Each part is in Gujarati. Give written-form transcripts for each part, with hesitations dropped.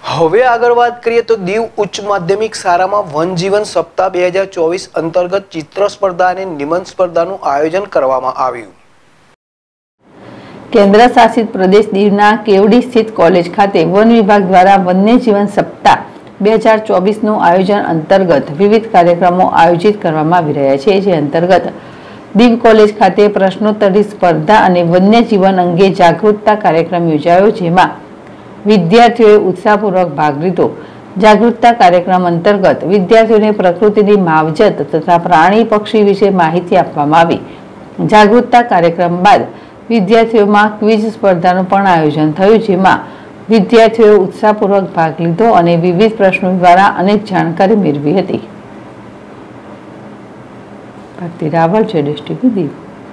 હવે આગળ વાત કરીએ તો દીવ ઉચ્ચ માધ્યમિક શાળામાં વનજીવન સપ્તાહ 2024 અંતર્ગત ચિત્ર સ્પર્ધા અને નિબંધ સ્પર્ધાનું આયોજન કરવામાં આવ્યું। કેન્દ્ર શાસિત પ્રદેશ દીવના કેવડી સ્થિત કોલેજ ખાતે વન વિભાગ દ્વારા વન્યજીવન સપ્તાહ 2024નું આયોજન અંતર્ગત વિવિધ કાર્યક્રમો આયોજિત કરવામાં આવી રહ્યા છે। જે અંતર્ગત દીવ કોલેજ ખાતે પ્રશ્નોત્તરી સ્પર્ધા અને વન્યજીવન અંગે જાગૃતતા કાર્યક્રમ યોજાયો, જેમાં વિદ્યાર્થીઓએ ઉત્સાહપૂર્વક ભાગ લીધો। જાગૃતતા કાર્યક્રમ અંતર્ગત વિદ્યાર્થીઓને પ્રકૃતિની માવજત તથા પ્રાણી પક્ષી વિશે માહિતી આપવામાં આવી। જાગૃતતા કાર્યક્રમ બાદ વિદ્યાર્થીઓમાં ક્વિઝ સ્પર્ધાનું પણ આયોજન થયું, જેમાં વિદ્યાર્થીઓએ ઉત્સાહપૂર્વક ભાગ લીધો અને વિવિધ પ્રશ્નો દ્વારા અનેક જાણકારી મેળવી હતી। ભારતી રાવલ, જેડેશટીવી, દીવ।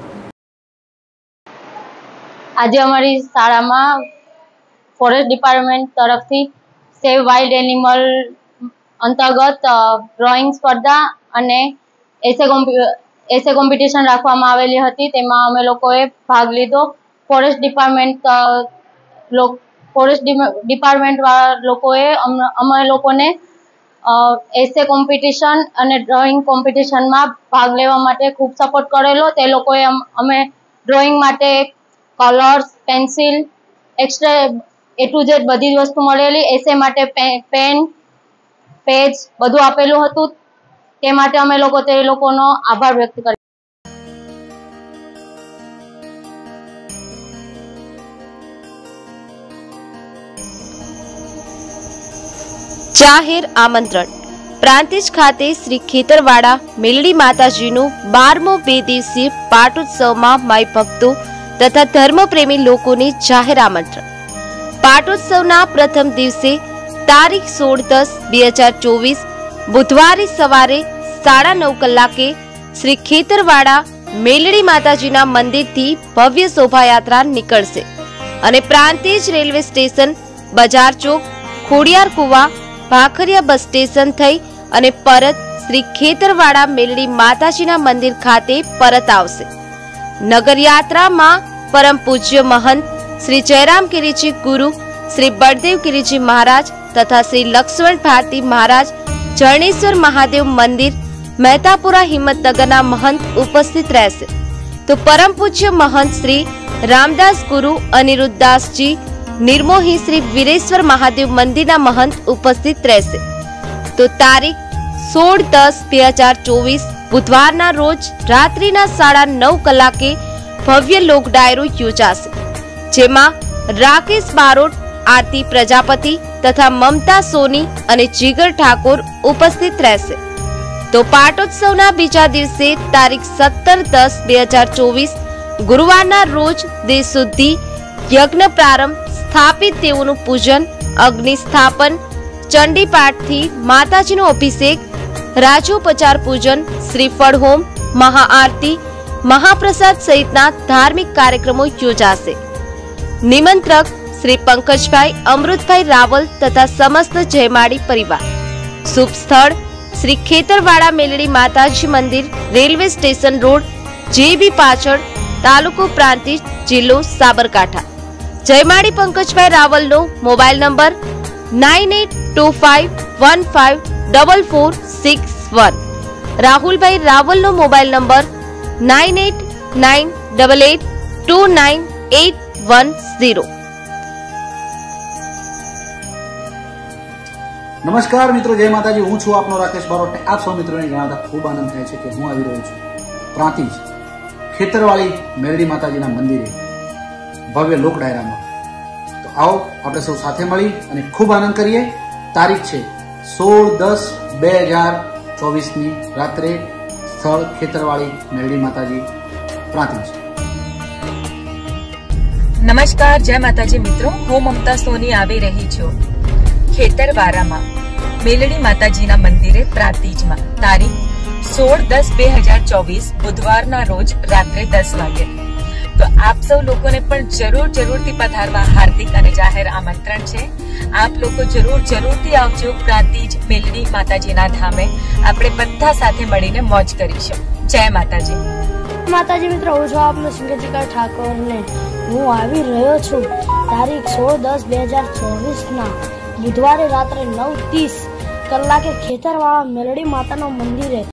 આજે અમારી શાળામાં ફોરેસ્ટ ડિપાર્ટમેન્ટ તરફથી સેવ વાઇલ્ડ એનિમલ અંતર્ગત ડ્રોઈંગ સ્પર્ધા અને એસે કોમ્પિટિશન રાખવામાં આવેલી હતી। તેમાં અમે લોકોએ ભાગ લીધો। ફોરેસ્ટ ડિપાર્ટમેન્ટ વાળા લોકોએ અમે લોકોને એસે કોમ્પિટિશન અને ડ્રોઈંગ કોમ્પિટિશનમાં ભાગ લેવા માટે ખૂબ સપોર્ટ કરેલો। તે લોકોએ અમે ડ્રોઈંગ માટે colours, pencil, extra A to Z બધી જ વસ્તુ મળેલી। એસે માટે પેન, પેજ બધું આપેલું હતું। તે માટે અમે લોકો તે લોકોનો આભાર વ્યક્ત કર્યો। જાહેર આમંત્રણ। પ્રાંતિજ ખાતે શ્રી ખેતરવાડા મેલડી માતાજીનું 12મો 2 દિવસીય પાટોત્સવમાં માઈ ભક્તો તથા ધર્મપ્રેમી લોકોને જાહેર આમંત્રણ। પાટોત્સવના પ્રથમ દિવસે તારીખ 16/10/2024 બુધવારે સવારે 9:30 કલાકે શ્રી ખેતરવાડા મેલડી માતાજીના મંદિરથી ભવ્ય શોભાયાત્રા નીકળશે અને પ્રાંતિજ રેલવે સ્ટેશન, બજાર ચોક, ખોડિયાર કુવા, ભાખરિયા બસ સ્ટેશન થઈ અને પરત શ્રી ખેતરવાડા મેલડી માતાજીના મંદિર ખાતે પરત આવશે। નગરયાત્રામાં પરમ પૂજ્ય મહંત શ્રી જયરામ ગિરિજી ગુરુ, શ્રી બળદેવ ગિરિજી મહારાજ તથા શ્રી લક્ષ્મણ ભારતી મહારાજ, જરણેશ્વર મહાદેવ મંદિર, મહેતાપુરા હિંમતનગરના મહંત ઉપસ્થિત રહેશે। તો પરમ પૂજ્ય મહંત શ્રી રામદાસ ગુરુ અનિરુદ્ધદાસજી નિર્મોહી શ્રી વીરેશ્વર મહાદેવ મંદિરના મહંત ઉપસ્થિત રહેશે। તો તારીખ 16/10/2024 બુધવારના રોજ રાત્રિના 9:30 કલાકે ભવ્ય લોક ડાયરો યોજાશે, જેમાં રાકેશ બારોટ, આરતી પ્રજાપતિ તથા મમતા સોની અને જીગર ઠાકોર ઉપસ્થિત રહેશે। તો પાટોત્સવના બીજા દિવસે તારીખ 17/10/2024 ગુરુવારના રોજ દેહ શુદ્ધિ યજ્ઞ પ્રારંભ, સ્થાપિત દેવોનું પૂજન, અગ્નિ સ્થાપન, ચંડી પાઠથી માતાજીનો અભિષેક, રાજોપચાર પૂજન, શ્રીફળ હોમ, મહાઆરતી, મહાપ્રસાદ સહિતના ધાર્મિક કાર્યક્રમો યોજાશે। નિમંત્રક શ્રી પંકજભાઈ અમૃતભાઈ રાવલ તથા સમસ્ત જયમાળી પરિવાર। શુભ સ્થળ શ્રી ખેતરવાડા મેલડી માતાજી મંદિર, રેલવે સ્ટેશન રોડ, JB પાછળ, તાલુકો પ્રાંતિજ, જિલ્લો સાબરકાંઠા। જયમાળી પંકજભાઈ રાવલનો મોબાઈલ નંબર 9825154461। રાહુલભાઈ રાવલનો મોબાઈલ નંબર 9898829810। નમસ્કાર મિત્રો, જય માતાજી। હું છું આપનો રાકેશ બારોટ। આપ સૌ મિત્રોને જણાવતા ખૂબ આનંદ થાય છે કે હું આવી રહ્યો છું પ્રાંતિજ ખેતરવાળી મેલડી માતાજીના મંદિરે ભવ્ય લોક ડાયરામાં। તો આવો આપણે સૌ સાથે મળી અને ખૂબ આનંદ કરીએ। તારીખ છે 16/10/2024ની રાત્રે, સ્થળ ખેતરવાળી મેલડી માતાજી, પ્રાંતિજ। નમસ્કાર, જય માતાજી મિત્રો। હું મમતા સોની આવી રહી છું ખેતરવાડામાં મેલડી માતાજીના મંદિરે પ્રાંતિજમાં તારીખ 16/10/2024 બુધવારના રોજ રાત્રે 10 વાગે। તો આપ સૌ લોકોને પણ જરૂરથી પધારવા હાર્દિક અને જાહેર આમંત્રણ છે। આપ લોકો જરૂરથી આવજો પ્રાંતિજ મેલડી માતાજીના ધામે। આપણે બધા સાથે મળીને મોજ કરીશું। જય માતાજી। માતાજી મિત્રો, હું છું આપનો સિંગજીકા ઠાકોર ને હું આવી રહ્યો છું તારીખ 16/10/2024ના બુધવારે રાત્રે 9:30 કલાકે ખેતરવાળા મેલડી માતાના મંદિરે